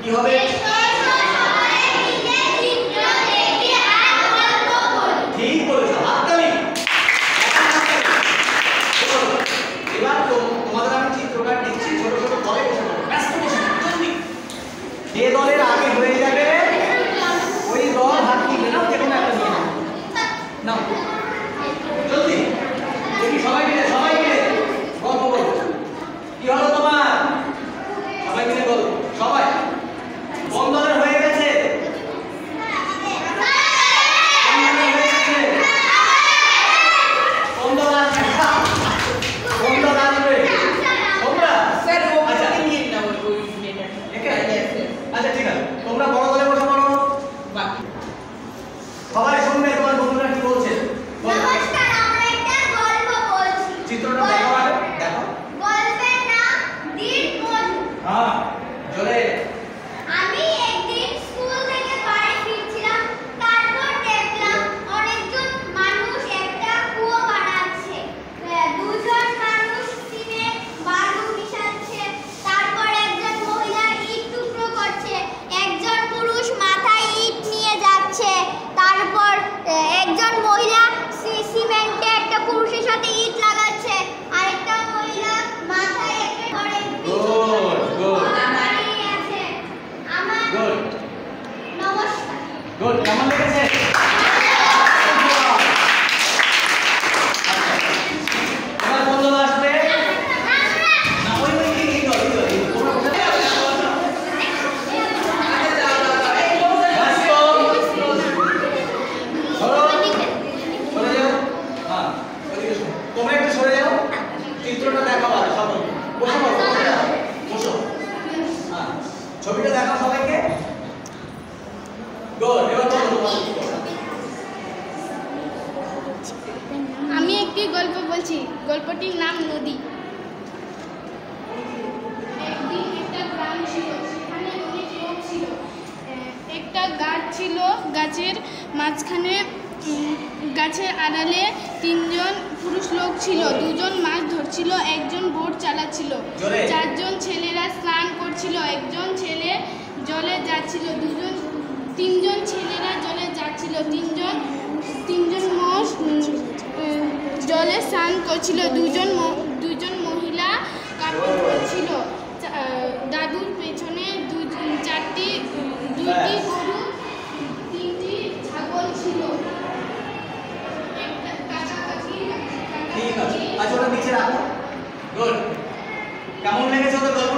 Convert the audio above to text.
হবে? ঠিক বলেছো, হাততালি। এবার তোমাদের আমি চিত্রটা দিচ্ছি, ছোট ছোট দলে বসে পড়ো, ব্যস্ত বসে পড়ো, জলদি। যে দলের আগে হয়ে যাবে ওই দল হাত তুলবে না, যে কোনো একটা নিয়ে নাও জলদি। দেখি সবাই মিলে গল্প বলো। কি হলো তোমার? সবাই মিলে বলো। সবাই কোন দলের হয়ে গেছে? কোন দল আছে? কোন দল আসবে? তোমরা স্যার ওকে নিয়ে নাও ওই মেয়েটা। আচ্ছা ঠিক আছে, তোমরা বড় দলে বসে পড়ো। বাকি সবাই শুনবে তোমার বন্ধুরা কি বলছে। নমস্কার, আমরা একটা গল্প বলছি। চিত্রটা দেখো, আগে দেখো। গল্পের নাম দিন মধু। হ্যাঁ জোরে। আমি একদিন স্কুল থেকে বাড়ি ফিরছিলাম, তারপর দেখলাম অনেকজন মানুষ একটা কুয়ো বানাচ্ছে। দুজন মানুষ সিমেন্ট বালু মিশাচ্ছে, তারপর একজন মহিলা ইট টুকরো করছে, একজন পুরুষ মাথায় ইট নিয়ে যাচ্ছে, তারপর একজন মহিলা সিমেন্টে একটা পুরুষের সাথে ইট লাগাচ্ছে, আরেকটা মহিলা মাথায় একটা করে গুড দাঁড়িয়ে আছে। আমার গুড নমস্কার। গুড, কেমন লেগেছে? এবার কোন দল আসবে? না ওই এই দল। তোমরা বসে যাও। সরে যাও। হ্যাঁ ওইদিকে শোনো। তোমরা একটু সরে যাও, চিত্রটা দেখাও। আর সবাই বসে পড়ো, বসে যাও, বসো। হ্যাঁ ছবিটা দেখাও সবাইকে। গুড, এবার বলো তোমরা কি করো। আমি একটি গল্প বলছি, গল্পটির নাম নদী। একদিন একটা গ্রাম ছিল, সেখানে অনেক লোক ছিল। একটা গাছ ছিল, গাছের মাঝখানে গাছের আড়ালে তিনজন পুরুষ লোক ছিল, দুজন মাছ ধরছিল, একজন বোট চালাচ্ছিল, চারজন ছেলেরা স্নান করছিল, একজন ছেলে জলে যাচ্ছিল, তিনজন ছেলেরা জলে যাচ্ছিল, তিনজন মোষ জলে স্নান করছিল, দুজন মহিলা কাপড় ধুচ্ছিল, দাদুর পেছনে দুইটি গরু, তিনটি ছাগল ছিল। ঠিক আছে, আচ্ছা ওটা নিচে রাখো। গুড, কেমন লেগেছে ওদের গল্প?